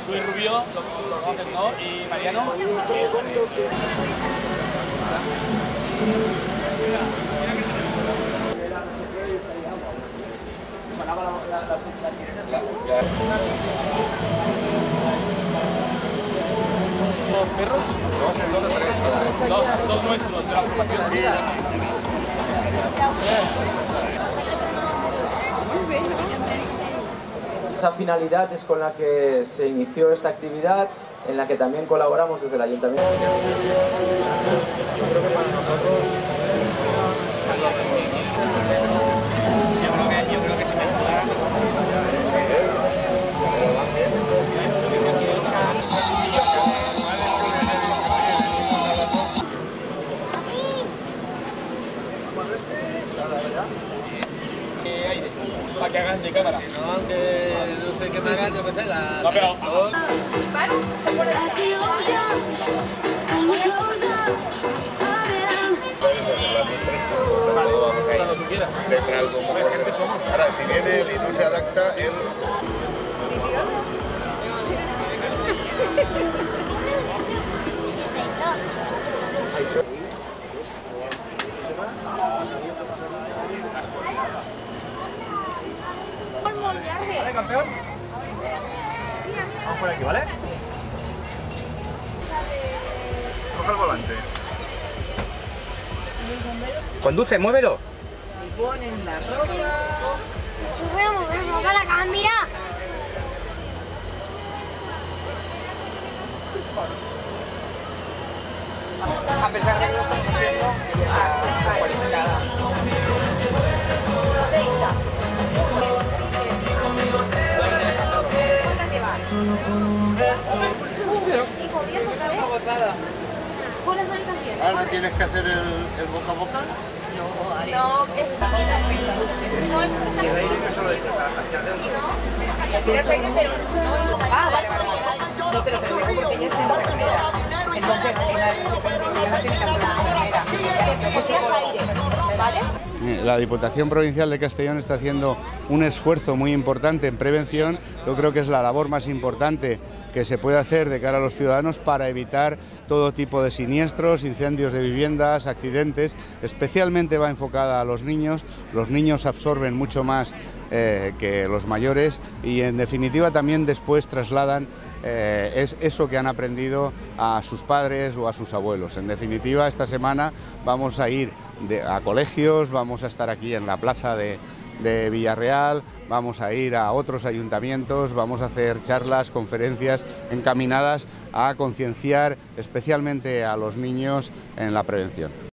Luis Rubio, lo conoces, ¿no? Y Mariano. Sonaba las sirenas. ¿Dos perros? Dos nuestros, de la formación. Esa finalidad es con la que se inició esta actividad, en la que también colaboramos desde el Ayuntamiento. Yo creo que para nosotros Yo creo que se mejora. Para que hagan de cámara. No, aunque no sé qué me hagan, yo qué sé, la... No, pero... Si paro, se pone la Ahora, si viene y no se adapta, él... ¿Vale, campeón? Vamos por aquí, ¿vale? Coge el volante. Conduce, muévelo. Se ponen la ropa. Superamos la cámara, mira. A pesar de que yo conduciendo, ella está cualificada. Solo con un beso. Y corriendo otra vez. ¿Pones ahí también? Ahora tienes que hacer el boca a boca. No, no es Y el aire que solo echas hacia adentro. sí, tiras aire, pero no. Vale. No, pero te lo digo porque ella es enfermera. Entonces, ella no tiene que hacer una enfermera. Que tiras aire, ¿vale? La Diputación Provincial de Castellón está haciendo un esfuerzo muy importante en prevención. Yo creo que es la labor más importante que se puede hacer de cara a los ciudadanos para evitar todo tipo de siniestros, incendios de viviendas, accidentes. Especialmente va enfocada a los niños. Los niños absorben mucho más que los mayores y en definitiva también después trasladan es eso que han aprendido a sus padres o a sus abuelos. En definitiva, esta semana vamos a ir a colegios, vamos a estar aquí en la plaza de Villarreal, vamos a ir a otros ayuntamientos, vamos a hacer charlas, conferencias encaminadas a concienciar especialmente a los niños en la prevención.